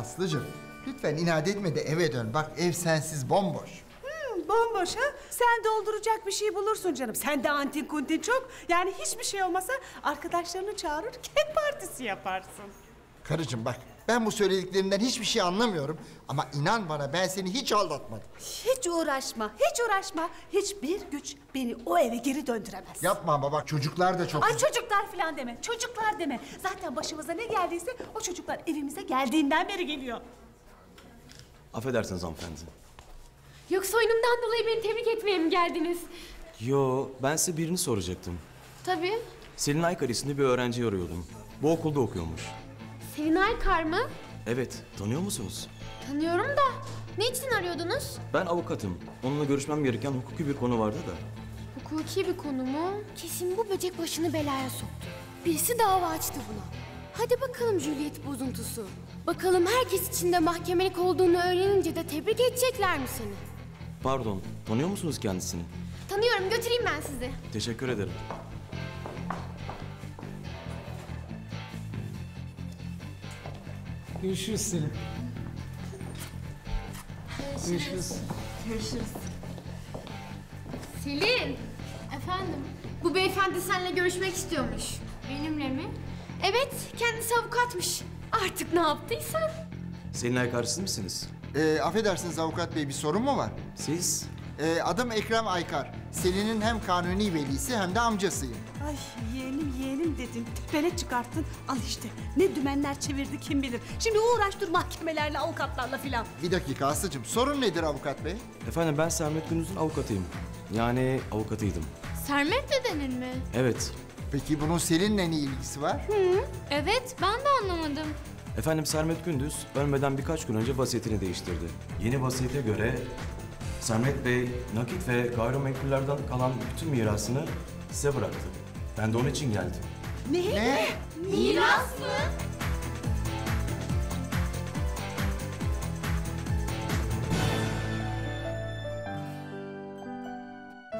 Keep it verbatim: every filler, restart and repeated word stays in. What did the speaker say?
Aslıcığım, lütfen inat etme de eve dön. Bak ev sensiz bomboş. Hmm, bomboş ha? Sen dolduracak bir şey bulursun canım. Sen de antin kuntin çok. Yani hiçbir şey olmasa arkadaşlarını çağırır, kek partisi yaparsın. Karıcığım bak, ben bu söylediklerinden hiçbir şey anlamıyorum. Ama inan bana, ben seni hiç aldatmadım. Hiç uğraşma, hiç uğraşma. Hiçbir güç beni o eve geri döndüremez. Yapma ama bak, çocuklar da çok... Ay çocuklar falan deme, çocuklar deme. Zaten başımıza ne geldiyse o çocuklar evimize geldiğinden beri geliyor. Affedersiniz hanımefendi. Yoksa oyunumdan dolayı beni tebrik etmeye mi geldiniz? Yo, ben size birini soracaktım. Tabii. Selin Aykar isimli bir öğrenci arıyordum. Bu okulda okuyormuş. Selin Aykar mı? Evet, tanıyor musunuz? Tanıyorum da. Ne için arıyordunuz? Ben avukatım. Onunla görüşmem gereken hukuki bir konu vardı da. Hukuki bir konu mu? Kesin bu böcek başını belaya soktu. Birisi dava açtı buna. Hadi bakalım Juliet bozuntusu. Bakalım herkes içinde mahkemelik olduğunu öğrenince de tebrik edecekler mi seni? Pardon, tanıyor musunuz kendisini? Tanıyorum, götüreyim ben sizi. Teşekkür ederim. Görüşürüz Selin. Görüşürüz. Görüşürüz. Selin! Efendim? Bu beyefendi seninle görüşmek istiyormuş. Benimle mi? Evet, kendisi avukatmış. Artık ne yaptıysan. Selin Aykar siz misiniz? Ee, affedersiniz avukat bey, bir sorun mu var? Siz? Ee, adım Ekrem Aykar. Selin'in hem kanuni velisi hem de amcasıyım. Ay yeğenim yeğenim dedin, tepene çıkarttın. Al işte, ne dümenler çevirdi kim bilir. Şimdi uğraş dur mahkemelerle, avukatlarla filan. Bir dakika Aslı'cığım, sorun nedir avukat bey? Efendim ben Sermet Gündüz'ün avukatıyım. Yani avukatıydım. Sermet dedenin mi? Evet. Peki bunun Selin'le ne ilgisi var? Evet, ben de anlamadım. Efendim Sermet Gündüz ölmeden birkaç gün önce vasiyetini değiştirdi. Yeni vasiyete göre Sermet Bey nakit ve gayrimenkullerden kalan bütün mirasını size bıraktı. Ben de onun için geldim. Ne? Ne? Miras mı?